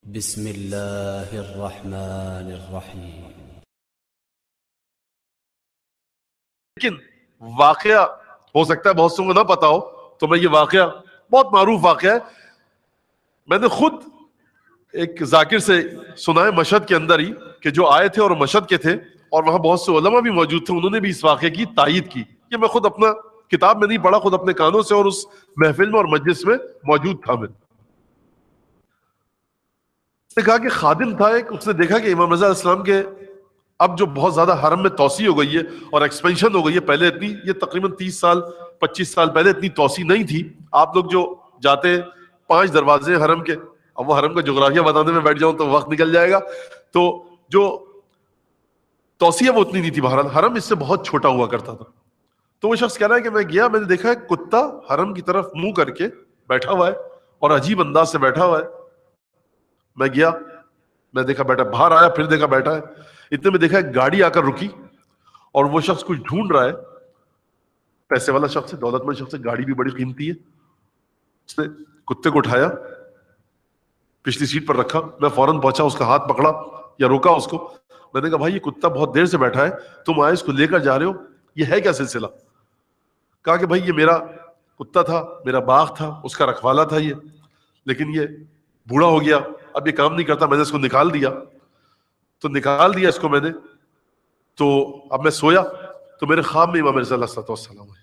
بسم اللہ الرحمن الرحیم۔ لیکن واقعہ ہو سکتا ہے بہت سے کو نہ پتا ہو، تو میں یہ واقعہ بہت معروف واقعہ ہے، میں نے خود ایک ذاکر سے سنا ہے مشہد کے اندر ہی، کہ جو آئے تھے اور مشہد کے تھے اور وہاں بہت سے علماء بھی موجود تھے، انہوں نے بھی اس واقعے کی تائید کی۔ یہ میں خود اپنا کتاب میں نہیں پڑھا، خود اپنے کانوں سے اور اس محفل میں اور مجلس میں موجود تھا۔ میں نے کہا کہ خادم تھا ایک، اس نے دیکھا کہ امام رضا علیہ السلام کے اب جو بہت زیادہ حرم میں توسیع ہو گئی ہے اور ایکسپینشن ہو گئی ہے، پہلے اتنی، یہ تقریباً 30 سال 25 سال پہلے اتنی توسیع نہیں تھی۔ آپ لوگ جو جاتے 5 دروازے حرم کے، اب وہ حرم کا جغرافیہ بتانے میں بیٹھ جاؤں تو وقت نکل جائے گا، تو جو توسیع وہ اتنی نہیں تھی، بہرحال حرم اس سے بہت چھوٹا ہوا کرتا تھا۔ تو وہ شخص کہہ رہا ہے کہ میں گیا، میں نے دیکھا ایک کتا حرم کی طرف منہ کر کے بیٹھا ہوا ہے اور عجیب انداز سے بیٹھا ہوا ہے۔ میں گیا، میں دیکھا بیٹھا، باہر آیا پھر دیکھا بیٹھا ہے، اتنے میں دیکھا ایک گاڑی آ کر رکی اور وہ شخص کچھ ڈھونڈ رہا ہے، پیسے والا شخص ہے، دولت مند شخص ہے، گاڑی بھی بڑی قیمتی ہے۔ اس نے کتے کو اٹھایا، پچھلی سیٹ پر رکھا، میں فوراً پہنچا، اس کا ہاتھ پکڑا یا روکا اس کو، میں نے کہا بھائی یہ کتا بہت دیر سے بیٹھا ہے، تم آئے اس کو لے کر جا رہے ہو، یہ ہے کیا سلسلہ؟ کہا کہ بھائی یہ میرا کتا تھا، میرا باغ تھا، اس کا رکھوالا تھا یہ، لیکن یہ بوڑھا ہو گیا، اب یہ کام نہیں کرتا، میں نے اس کو نکال دیا۔ تو نکال دیا اس کو میں نے، تو اب میں سویا تو میرے خواب میں امام رضا علیہ السلام ہے۔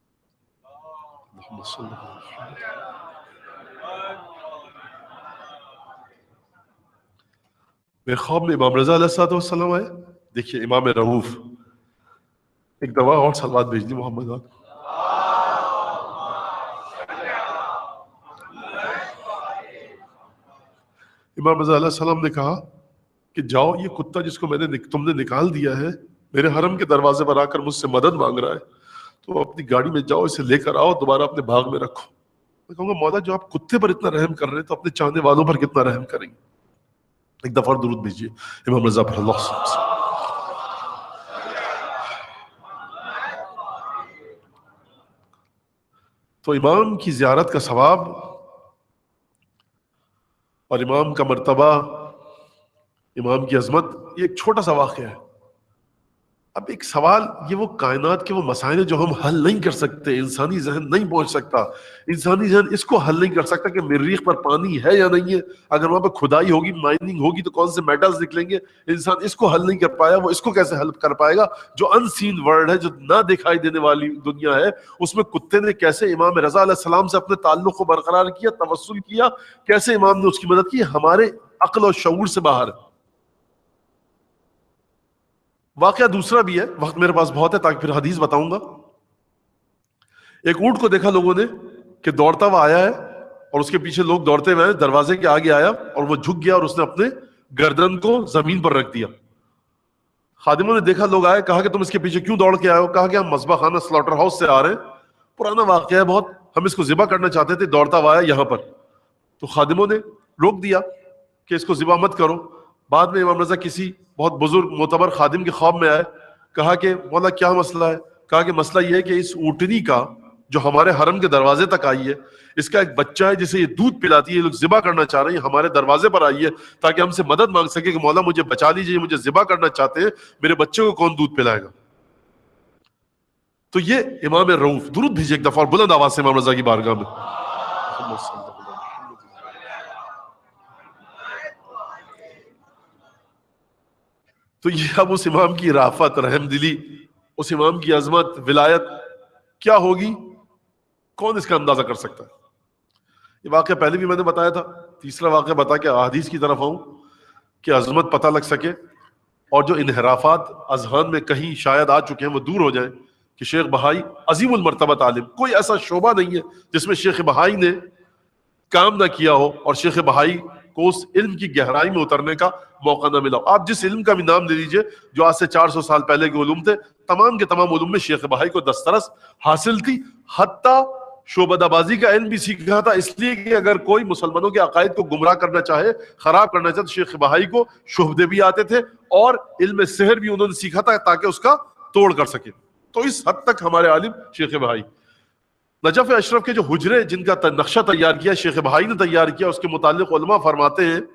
میرے خواب میں امام رضا علیہ السلام آئے۔ دیکھیے امام رؤوف، ایک دوا اور سلوات بھیج دی محمد آپ۔ امام رضا علیہ السلام نے کہا کہ جاؤ، یہ کتا جس کو تم نے نکال دیا ہے، میرے حرم کے دروازے پر آ کر مجھ سے مدد مانگ رہا ہے، تو اپنی گاڑی میں جاؤ، اسے لے کر آؤ، دوبارہ اپنے باغ میں رکھو۔ میں کہوں گا مولا جو آپ کتے پر اتنا رحم کر رہے ہیں تو اپنے چاہنے والوں پر کتنا رحم کریں گے؟ ایک دفعہ درود بھیجیے امام رضا پر اللہ صلی اللہ علیہ وسلم۔ تو امام کی زیارت کا ثواب اور امام کا مرتبہ، امام کی عظمت، یہ ایک چھوٹا سا واقعہ ہے۔ اب ایک سوال، یہ وہ کائنات کے وہ مسائل جو ہم حل نہیں کر سکتے، انسانی ذہن نہیں پہنچ سکتا، انسانی ذہن اس کو حل نہیں کر سکتا کہ مریخ پر پانی ہے یا نہیں ہے، اگر وہاں پہ کھدائی ہوگی، مائننگ ہوگی تو کون سے میٹلز نکلیں گے، انسان اس کو حل نہیں کر پایا، وہ اس کو کیسے حل کر پائے گا؟ جو ان سین ورلڈ ہے، جو نہ دکھائی دینے والی دنیا ہے، اس میں کتے نے کیسے امام رضا علیہ السلام سے اپنے تعلق کو برقرار کیا، توسل کیا، کیسے امام نے اس کی مدد کی، ہمارے عقل و شعور سے باہر ہے۔ واقعہ دوسرا بھی ہے، وقت میرے پاس بہت ہے تاکہ پھر حدیث بتاؤں گا۔ ایک اونٹ کو دیکھا لوگوں نے کہ دوڑتا ہوا آیا ہے اور اس کے پیچھے لوگ دوڑتے ہوئے آئے، دروازے کے آگے آیا اور وہ جھک گیا اور اس نے اپنے گردن کو زمین پر رکھ دیا۔ خادموں نے دیکھا لوگ آئے، کہا کہ تم اس کے پیچھے کیوں دوڑ کے آئے ہو؟ کہا کہ ہم مذبح خانہ سلاٹر ہاؤس سے آ رہے ہیں، پرانا واقعہ ہے بہت، ہم اس کو ذبح کرنا چاہتے تھے، دوڑتا ہوا آیا یہاں پر۔ تو خادموں نے روک دیا کہ اس کو ذبح مت کرو۔ بعد میں امام رضا کسی بہت بزرگ معتبر خادم کے خواب میں آئے، کہا کہ مولا کیا مسئلہ ہے؟ کہا کہ مسئلہ یہ ہے کہ اس اونٹنی کا جو ہمارے حرم کے دروازے تک آئی ہے، اس کا ایک بچہ ہے جسے یہ دودھ پلاتی ہے، یہ لوگ ذبح کرنا چاہ رہے ہیں، ہمارے دروازے پر آئی ہے تاکہ ہم سے مدد مانگ سکے کہ مولا مجھے بچا لیجیے، مجھے ذبح کرنا چاہتے ہیں، میرے بچے کو کون دودھ پلائے گا؟ تو یہ امام رؤوف، درود بھیجیے ایک دفعہ اور بلند آواز سے امام رضا کی بارگاہ میں۔ تو یہ اب اس امام کی رافت، رحم دلی، اس امام کی عظمت، ولایت کیا ہوگی، کون اس کا اندازہ کر سکتا ہے؟ یہ واقعہ پہلے بھی میں نے بتایا تھا، تیسرا واقعہ بتا کے احادیث کی طرف آؤں کہ عظمت پتہ لگ سکے اور جو انحرافات اذہان میں کہیں شاید آ چکے ہیں وہ دور ہو جائیں، کہ شیخ بہائی عظیم المرتبت عالم، کوئی ایسا شعبہ نہیں ہے جس میں شیخ بہائی نے کام نہ کیا ہو اور شیخ بہائی کو اس علم کی گہرائی میں اترنے کا موقع نہ ملا۔ آپ جس علم کا بھی نام لے لیجئے جو آج سے 400 سال پہلے کے علوم تھے، تمام کے تمام علوم میں شیخ بہائی کو دسترس حاصل تھی، حتیٰ شعبدہ بازی کا علم بھی سیکھا تھا، اس لیے کہ اگر کوئی مسلمانوں کے عقائد کو گمراہ کرنا چاہے، خراب کرنا چاہے، تو شیخ بہائی کو شعبدے بھی آتے تھے اور علم سحر بھی انہوں نے سیکھا تھا تاکہ اس کا توڑ کر سکے۔ تو اس حد تک ہمارے عالم شیخ بہائی۔ نجف اشرف کے جو حجرے جن کا نقشہ تیار کیا شیخ بہائی نے تیار کیا، اس کے متعلق علماء فرماتے ہیں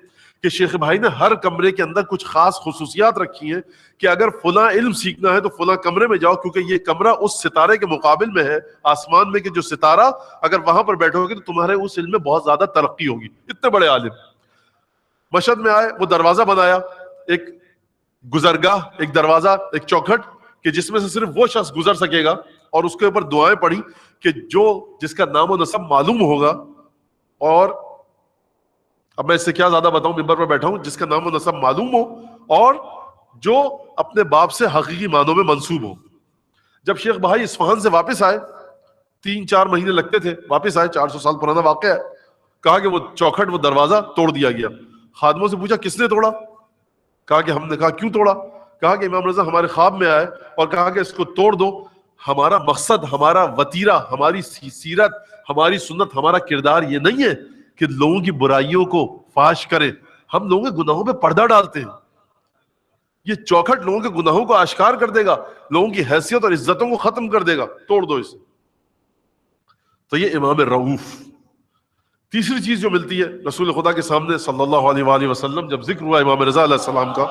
کہ شیخ بھائی نے ہر کمرے کے اندر کچھ خاص خصوصیات رکھی ہیں کہ اگر فلاں علم سیکھنا ہے تو فلاں کمرے میں جاؤ، کیونکہ یہ کمرہ اس ستارے کے مقابل میں ہے آسمان میں، کہ جو ستارہ اگر وہاں پر بیٹھو گے تو تمہارے اس علم میں بہت زیادہ ترقی ہوگی. اتنے بڑے عالم مشہد میں آئے، وہ دروازہ بنایا، ایک گزرگاہ، ایک دروازہ، ایک چوکھٹ، کہ جس میں سے صرف وہ شخص گزر سکے گا، اور اس کے اوپر دعائیں پڑھی کہ جس کا نام و نسب معلوم ہوگا، اور اب میں اس سے کیا زیادہ بتاؤں، ممبر پر بیٹھا ہوں، جس کا نام و نسب معلوم ہو اور جو اپنے باپ سے حقیقی معنوں میں منسوب ہو. جب شیخ بھائی اصفہان سے واپس آئے، 3-4 مہینے لگتے تھے، واپس آئے، 400 سال پرانا واقعہ ہے، کہا کہ وہ چوکھٹ، وہ دروازہ توڑ دیا گیا. خادموں سے پوچھا کس نے توڑا؟ کہا کہ ہم نے. کہا کیوں توڑا؟ کہا کہ امام رضا ہمارے خواب میں آئے اور کہا کہ اس کو توڑ دو، ہمارا مقصد، ہمارا وتیرہ، ہماری سیرت، ہماری سنت، ہمارا کردار یہ نہیں ہے کہ لوگوں کی برائیوں کو فاش کریں، ہم لوگوں کے گناہوں پہ پردہ ڈالتے ہیں. یہ چوکھٹ لوگوں کے گناہوں کو آشکار کر دے گا، لوگوں کی حیثیت اور عزتوں کو ختم کر دے گا، توڑ دو اسے. تو یہ امام رؤوف. تیسری چیز جو ملتی ہے رسول خدا کے سامنے صلی اللہ علیہ وآلہ وسلم، جب ذکر ہوا امام رضا علیہ السلام کا،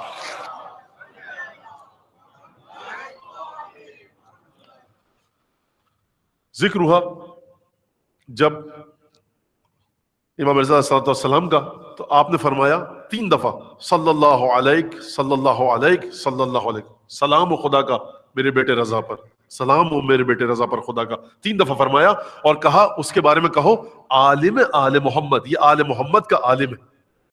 ذکر ہوا جب امام رضا علیہ السلام کا، تو آپ نے فرمایا 3 دفعہ صلی اللہ علیہ، صلی اللہ علیہ، صلی اللہ علیہ، سلام و خدا کا میرے بیٹے رضا پر، سلام ہو میرے بیٹے رضا پر خدا کا، 3 دفعہ فرمایا. اور کہا اس کے بارے میں کہو عالم آل محمد، یہ آل محمد کا عالم ہے.